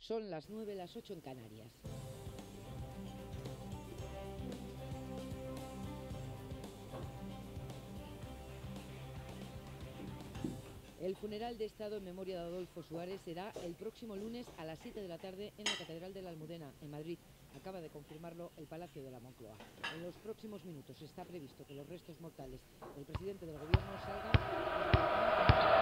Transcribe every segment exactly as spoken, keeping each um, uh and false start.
Son las nueve, las ocho en Canarias. El funeral de Estado en memoria de Adolfo Suárez será el próximo lunes a las siete de la tarde en la Catedral de la Almudena, en Madrid. Acaba de confirmarlo el Palacio de la Moncloa. En los próximos minutos está previsto que los restos mortales del presidente del Gobierno salgan...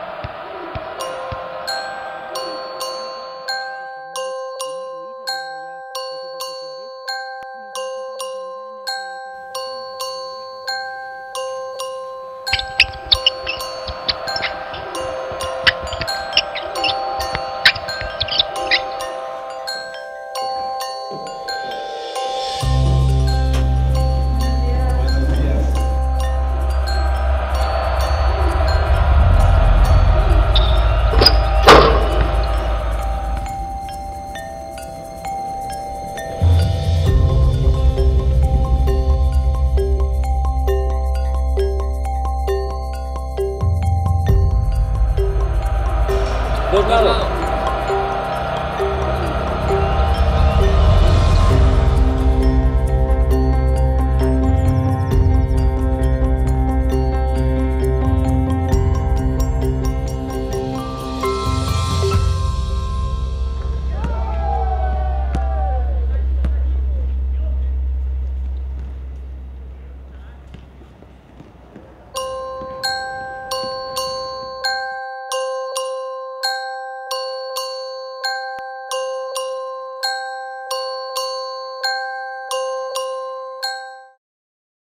Pues nada.